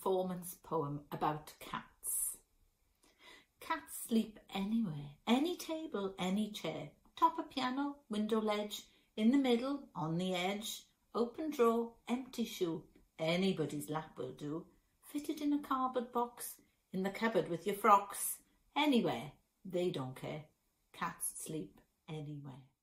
performance poem about cats. Cats sleep anywhere, any table, any chair, top a piano, window ledge, in the middle, on the edge, open drawer, empty shoe, anybody's lap will do, fitted in a cardboard box, in the cupboard with your frocks, anywhere, they don't care. Cats sleep anywhere.